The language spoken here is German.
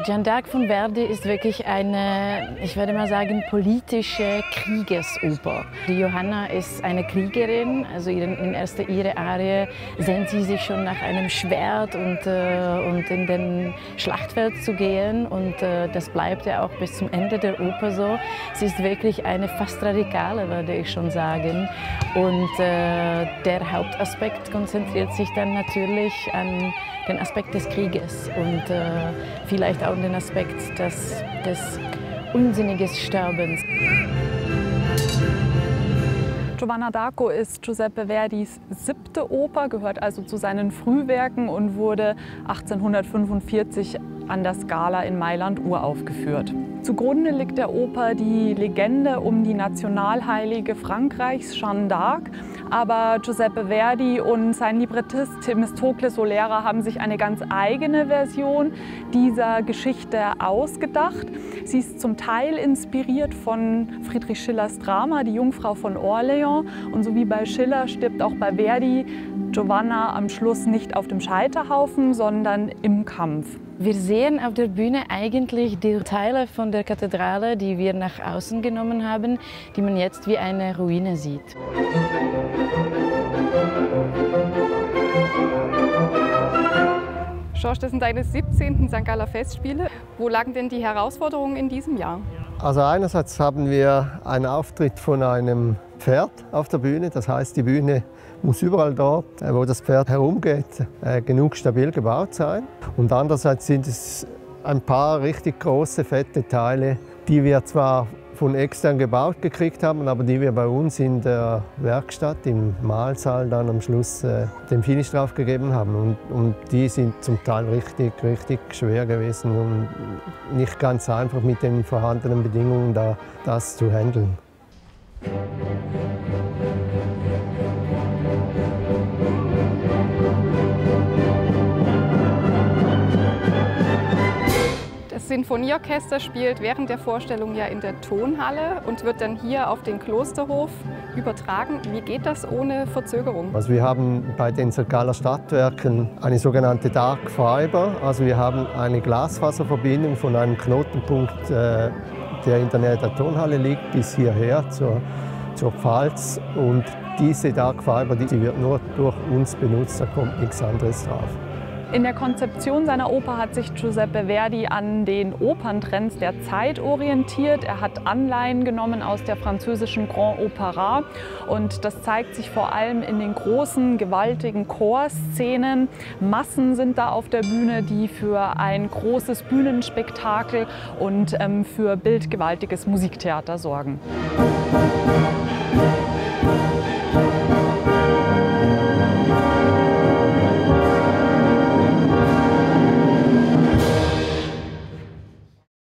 Jeanne d'Arc von Verdi ist wirklich eine, ich würde mal sagen, politische Kriegesoper. Die Johanna ist eine Kriegerin, also ihre Arie sehnt sie sich schon nach einem Schwert und in den Schlachtfeld zu gehen, und das bleibt ja auch bis zum Ende der Oper so. Sie ist wirklich eine fast radikale, würde ich schon sagen, und der Hauptaspekt konzentriert sich dann natürlich an den Aspekt des Krieges und vielleicht auch den Aspekt des unsinnigen Sterbens. Giovanna d'Arco ist Giuseppe Verdis 7. Oper, gehört also zu seinen Frühwerken und wurde 1845 an der Scala in Mailand uraufgeführt. Zugrunde liegt der Oper die Legende um die Nationalheilige Frankreichs, Jeanne d'Arc. Aber Giuseppe Verdi und sein Librettist Themistokles Solera haben sich eine ganz eigene Version dieser Geschichte ausgedacht. Sie ist zum Teil inspiriert von Friedrich Schillers Drama Die Jungfrau von Orleans. Und so wie bei Schiller stirbt auch bei Verdi Giovanna am Schluss nicht auf dem Scheiterhaufen, sondern im Kampf. Wir sehen auf der Bühne eigentlich die Teile von der Kathedrale, die wir nach außen genommen haben, die man jetzt wie eine Ruine sieht. George, das sind deine 17. St. Galler Festspiele. Wo lagen denn die Herausforderungen in diesem Jahr? Also einerseits haben wir einen Auftritt von einem Pferd auf der Bühne. Das heißt, die Bühne muss überall dort, wo das Pferd herumgeht, genug stabil gebaut sein. Und andererseits sind es ein paar richtig große, fette Teile, die wir zwar von extern gebaut gekriegt haben, aber die wir bei uns in der Werkstatt, im Mahlsaal dann am Schluss den Finish drauf gegeben haben. Und die sind zum Teil richtig schwer gewesen und nicht ganz einfach mit den vorhandenen Bedingungen da das zu handeln. Das Sinfonieorchester spielt während der Vorstellung ja in der Tonhalle und wird dann hier auf den Klosterhof übertragen. Wie geht das ohne Verzögerung? Also wir haben bei den St. Galler Stadtwerken eine sogenannte Dark Fiber. Also wir haben eine Glasfaserverbindung von einem Knotenpunkt, der in der Nähe der Tonhalle liegt, bis hierher zur Pfalz. Und diese Dark Fiber, die wird nur durch uns benutzt, da kommt nichts anderes drauf. In der Konzeption seiner Oper hat sich Giuseppe Verdi an den Operntrends der Zeit orientiert. Er hat Anleihen genommen aus der französischen Grand Opéra und das zeigt sich vor allem in den großen, gewaltigen Chorszenen. Massen sind da auf der Bühne, die für ein großes Bühnenspektakel und für bildgewaltiges Musiktheater sorgen.